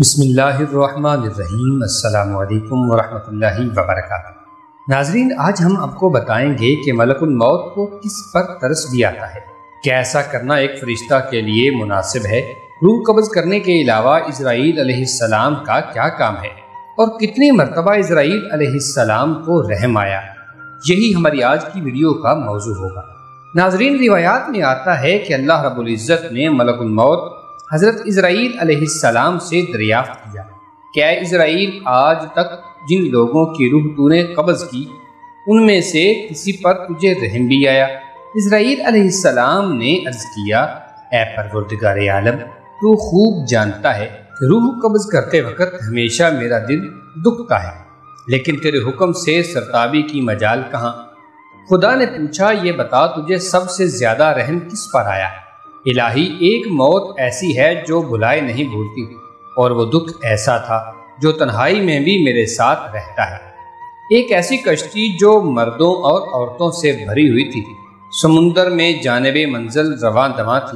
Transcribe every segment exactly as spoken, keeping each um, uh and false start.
بسم اللہ الرحمن الرحیم۔ السلام علیکم ورحمۃ اللہ وبرکاتہ۔ ناظرین، آج ہم آپ کو بتائیں گے کہ ملک الموت کو کس پر ترس بھی آتا ہے، کیا ایسا کرنا ایک فرشتہ کے لیے مناسب ہے، روح قبض کرنے کے علاوہ اسرائیل علیہ السلام کا کیا کام ہے، اور کتنی مرتبہ اسرائیل علیہ السلام کو رحم آیا۔ یہی ہماری آج کی ویڈیو کا موضوع ہوگا۔ ناظرین، روایات میں آتا ہے کہ اللہ رب العزت نے ملک الموت حضرت اسرائیل علیہ السلام سے دریافت کیا کہ اے اسرائیل، آج تک جن لوگوں کی روح تو نے قبض کی ان میں سے کسی پر تجھے رحم بھی آیا؟ اسرائیل علیہ السلام نے عرض کیا، اے پروردگار عالم، تو خوب جانتا ہے کہ روح قبض کرتے وقت ہمیشہ میرا دل دکھتا ہے، لیکن تیرے حکم سے سرتابی کی مجال کہاں؟ خدا نے پوچھا، یہ بتا تجھے سب سے زیادہ رحم کس پر آیا؟ الہی، ایک موت ایسی ہے جو بھلائے نہیں بھولتی، اور وہ دکھ ایسا تھا جو تنہائی میں بھی میرے ساتھ رہتا ہے۔ ایک ایسی کشتی جو مردوں اور عورتوں سے بھری ہوئی تھی، سمندر میں جانب منزل رواں دواں تھی۔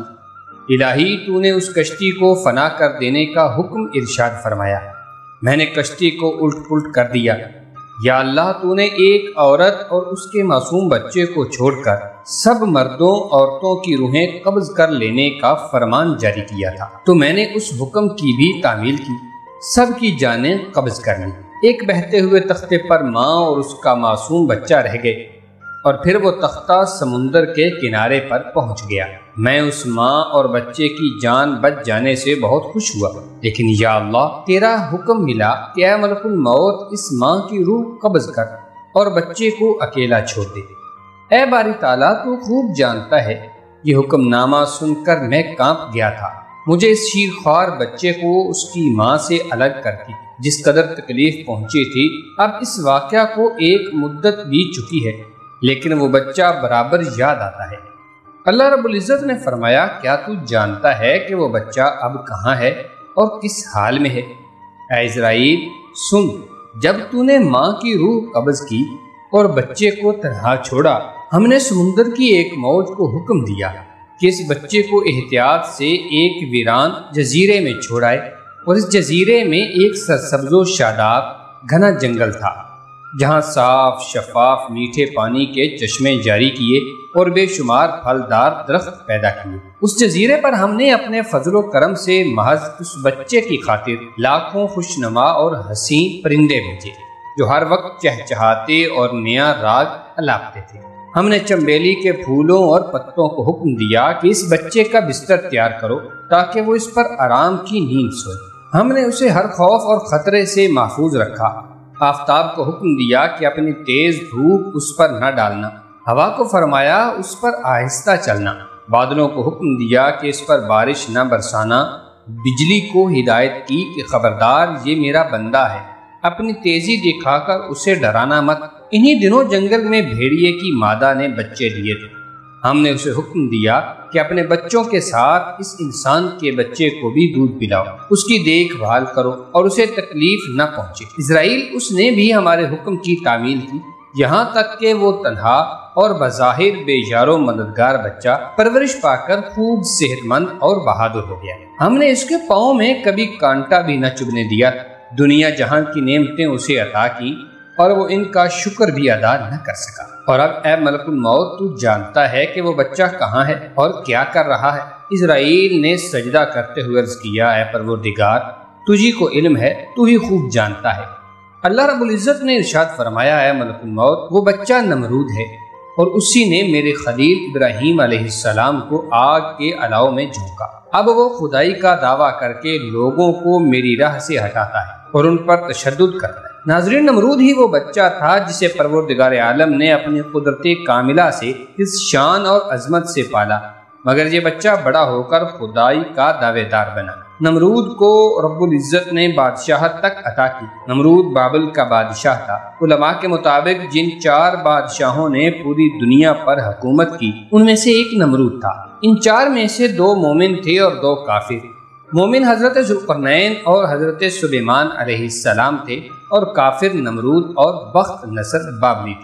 الہی، تو نے اس کشتی کو فنا کر دینے کا حکم ارشاد فرمایا، میں نے کشتی کو الٹ پلٹ کر دیا۔ یا اللہ، تو نے ایک عورت اور اس کے معصوم بچے کو چھوڑ کر سب مردوں عورتوں کی روحیں قبض کر لینے کا فرمان جاری کیا تھا، تو میں نے اس حکم کی بھی تعمیل کی، سب کی جانیں قبض کر لی۔ ایک بہتے ہوئے تختے پر ماں اور اس کا معصوم بچہ رہ گئے، اور پھر وہ تختہ سمندر کے کنارے پر پہنچ گیا۔ میں اس ماں اور بچے کی جان بچ جانے سے بہت خوش ہوا، لیکن یا اللہ، تیرا حکم ملا کہ اے ملک الموت، اس ماں کی روح قبض کر اور بچے کو اکیلا چھوڑ دے۔ اے باری تعالیٰ، تو خوب جانتا ہے، یہ حکم نامہ سن کر میں کانپ گیا تھا۔ مجھے اس شیرخوار بچے کو اس کی ماں سے الگ کر کے جس قدر تکلیف پہنچی تھی، اب اس واقعہ کو ایک مدت بیت چکی ہے، لیکن وہ بچہ برابر یاد آتا ہے۔ اللہ رب العزت نے فرمایا، کیا تو جانتا ہے کہ وہ بچہ اب کہاں ہے اور کس حال میں ہے؟ اے اسرائیل، سن، جب تو نے ماں کی روح قبض کی اور بچے کو تنہا چھوڑا، ہم نے سمندر کی ایک موج کو حکم دیا کہ اس بچے کو احتیاط سے ایک ویران جزیرے میں چھوڑائے، اور اس جزیرے میں ایک سرسبز و شاداب گھنا جنگل تھا، جہاں صاف شفاف میٹھے پانی کے چشمے جاری کیے اور بے شمار پھلدار درخت پیدا کیے۔ اس جزیرے پر ہم نے اپنے فضل و کرم سے محض اس بچے کی خاطر لاکھوں خوشنما اور حسین پرندے بھیجے، جو ہر وقت چہچہاتے اور نیا راگ الاپتے تھے۔ ہم نے چنبیلی کے پھولوں اور پتوں کو حکم دیا کہ اس بچے کا بستر تیار کرو تاکہ وہ اس پر آرام کی نیند سوئے۔ ہم نے اسے ہر خوف اور خطرے سے محفوظ رکھا۔ آفتاب کو حکم دیا کہ اپنی تیز دھوپ اس پر نہ ڈالنا، ہوا کو فرمایا اس پر آہستہ چلنا، بادلوں کو حکم دیا کہ اس پر بارش نہ برسانا، بجلی کو ہدایت کی کہ خبردار، یہ میرا بندہ ہے، اپنی تیزی دکھا کر اسے ڈرانا مت۔ انہی دنوں جنگل میں بھیڑیے کی مادہ نے بچے دیے تھے۔ ہم نے اسے حکم دیا کہ اپنے بچوں کے ساتھ اس انسان کے بچے کو بھی دودھ پلاؤ، اس کی دیکھ بھال کرو اور اسے تکلیف نہ پہنچے۔ اسرائیل، اس نے بھی ہمارے حکم کی تعمیل کی، یہاں تک کہ وہ تنہا اور بظاہر بے یار و مددگار بچہ پرورش پا کر خوب صحت مند اور بہادر ہو گیا۔ ہم نے اس کے پاؤں میں کبھی کانٹا بھی نہ چبھنے دیا، دنیا جہاں کی نعمتیں اسے عطا کی اور وہ ان کا شکر بھی ادا نہ کر سکا۔ اور اب اے ملک الموت، تو جانتا ہے کہ وہ بچہ کہاں ہے اور کیا کر رہا ہے؟ اسرائیل نے سجدہ کرتے ہوئے عرض کیا، اے پروردگار، تجھی کو علم ہے، تو ہی خوب جانتا ہے۔ اللہ رب العزت نے ارشاد فرمایا، اے ملک الموت، وہ بچہ نمرود ہے، اور اسی نے میرے خلیل ابراہیم علیہ السلام کو آگ کے الاؤ میں جھونکا۔ اب وہ خدائی کا دعویٰ کر کے لوگوں کو میری راہ سے ہٹاتا ہے اور ان پر تشدد کرتا ہے۔ ناظرین، نمرود ہی وہ بچہ تھا جسے پروردگار عالم نے اپنی قدرت کاملہ سے اس شان اور عظمت سے پالا، مگر یہ بچہ بڑا ہو کر خدائی کا دعوے دار بنا۔ نمرود کو رب العزت نے بادشاہت تک عطا کی۔ نمرود بابل کا بادشاہ تھا۔ علماء کے مطابق جن چار بادشاہوں نے پوری دنیا پر حکومت کی، ان میں سے ایک نمرود تھا۔ ان چار میں سے دو مومن تھے اور دو کافر۔ مومن حضرت ذوالقرنین اور حضرت سلیمان علیہ السلام تھے، اور کافر نمرود اور بخت نصر بابلی تھے۔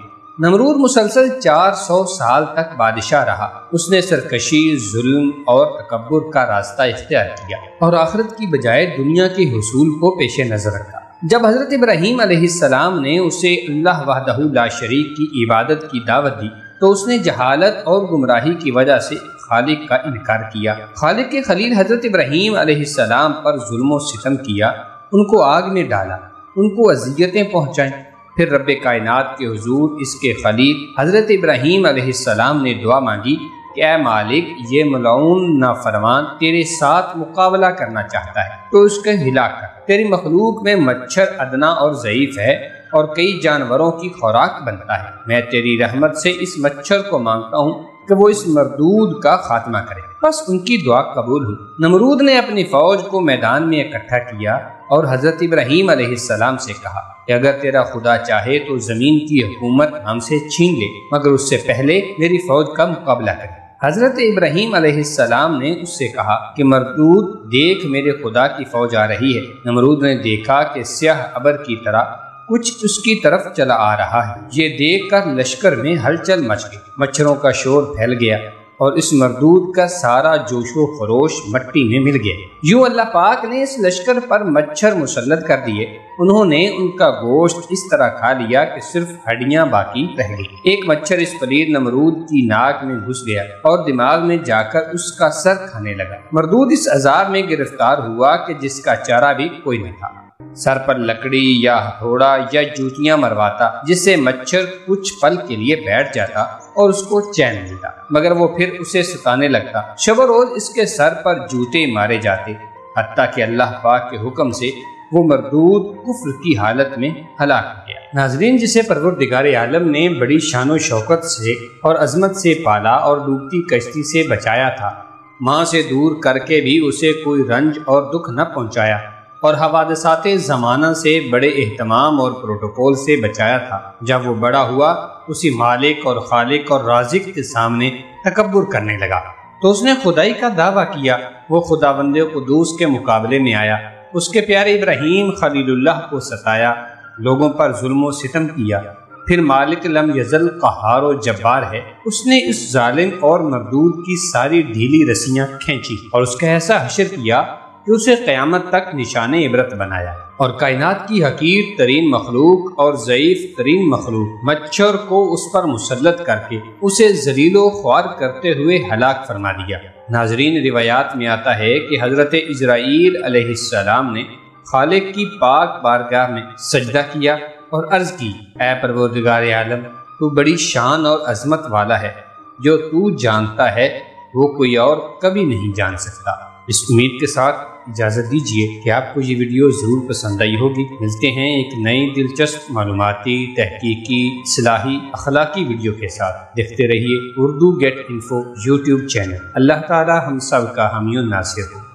نمرود مسلسل چار سو سال تک بادشاہ رہا۔ اس نے سرکشی، ظلم اور تکبر کا راستہ اختیار کیا اور آخرت کی بجائے دنیا کے حصول کو پیش نظر رکھا۔ جب حضرت ابراہیم علیہ السلام نے اسے اللہ وحدہ لا شریک کی عبادت کی دعوت دی تو اس نے جہالت اور گمراہی کی وجہ سے خالق کا انکار کیا۔ خالق کے خلیل حضرت ابراہیم علیہ السلام پر ظلم و ستم کیا، ان کو آگ میں ڈالا، ان کو اذیتیں پہنچائیں۔ پھر رب کائنات کے حضور اس کے خلیل حضرت ابراہیم علیہ السلام نے دعا مانگی کہ اے مالک، یہ ملعون نافرمان تیرے ساتھ مقابلہ کرنا چاہتا ہے تو اس کو ہلاک کر۔ تیری مخلوق میں مچھر ادنا اور ضعیف ہے اور کئی جانوروں کی خوراک بنتا ہے۔ میں تیری رحمت سے اس مچھر کو مانگتا ہوں کہ وہ اس مردود کا خاتمہ کرے۔ بس ان کی دعا قبول ہوئی۔ نمرود نے اپنی فوج کو میدان میں اکٹھا کیا اور حضرت ابراہیم علیہ السلام سے کہا کہ اگر تیرا خدا چاہے تو زمین کی حکومت ہم سے چھین لے، مگر اس سے پہلے میری فوج کا مقابلہ کرے۔ حضرت ابراہیم علیہ السلام نے اس سے کہا کہ مردود، دیکھ میرے خدا کی فوج آ رہی ہے۔ نمرود نے دیکھا کہ سیاہ ابر کی طرح کچھ اس کی طرف چلا آ رہا ہے۔ یہ دیکھ کر لشکر میں ہلچل مچ گئی، مچھروں کا شور پھیل گیا اور اس مردود کا سارا جوش و خروش مٹی میں مل گیا۔ یوں اللہ پاک نے اس لشکر پر مچھر مسلط کر دیے، انہوں نے ان کا گوشت اس طرح کھا لیا کہ صرف ہڈیاں باقی رہ گئی۔ ایک مچھر اس پلید نمرود کی ناک میں گھس گیا اور دماغ میں جا کر اس کا سر کھانے لگا۔ مردود اس عذاب میں گرفتار ہوا کہ جس کا چارہ بھی کوئی نہ تھا۔ سر پر لکڑی یا ہتھوڑا یا جوتیاں مرواتا، جس سے مچھر کچھ پل کے لیے بیٹھ جاتا اور اس کو چین ملتا، مگر وہ پھر اسے ستانے لگتا۔ شب و روز اس کے سر پر جوتے مارے جاتے، حتیٰ کہ اللہ پاک کے حکم سے وہ مردود کفر کی حالت میں ہلاک ہو گیا۔ ناظرین، جسے پروردگار عالم نے بڑی شان و شوکت سے اور عظمت سے پالا اور ڈوبتی کشتی سے بچایا تھا، ماں سے دور کر کے بھی اسے کوئی رنج اور دکھ نہ پہنچایا اور حوادثات زمانہ سے بڑے اہتمام اور پروٹوکول سے بچایا تھا، جب وہ بڑا ہوا اسی مالک اور خالق اور رازق کے سامنے تکبر کرنے لگا تو اس نے خدائی کا دعویٰ کیا۔ وہ خداوند قدوس کے مقابلے میں آیا، اس کے پیارے ابراہیم خلیل اللہ کو ستایا، لوگوں پر ظلم و ستم کیا۔ پھر مالک لم یزل قہار و جبار ہے، اس نے اس ظالم اور مردود کی ساری ڈھیلی رسیاں کھینچی اور اس کا ایسا حشر کیا کہ اسے قیامت تک نشان عبرت بنایا، اور کائنات کی حقیر ترین مخلوق اور ضعیف ترین مخلوق مچھر کو اس پر مسلط کر کے اسے ذلیل و خوار کرتے ہوئے ہلاک فرما دیا۔ ناظرین، روایات میں آتا ہے کہ حضرت اسرائیل علیہ السلام نے خالق کی پاک بارگاہ میں سجدہ کیا اور عرض کی، اے پروردگار عالم، تو بڑی شان اور عظمت والا ہے، جو تو جانتا ہے وہ کوئی اور کبھی نہیں جان سکتا۔ اس امید کے ساتھ اجازت دیجیے کہ آپ کو یہ ویڈیو ضرور پسند آئی ہوگی۔ ملتے ہیں ایک نئی دلچسپ معلوماتی، تحقیقی، اصلاحی، اخلاقی ویڈیو کے ساتھ۔ دیکھتے رہیے Urdu get info YouTube channel. اللہ تعالی ہم سب کا حامی و ناصر ہو۔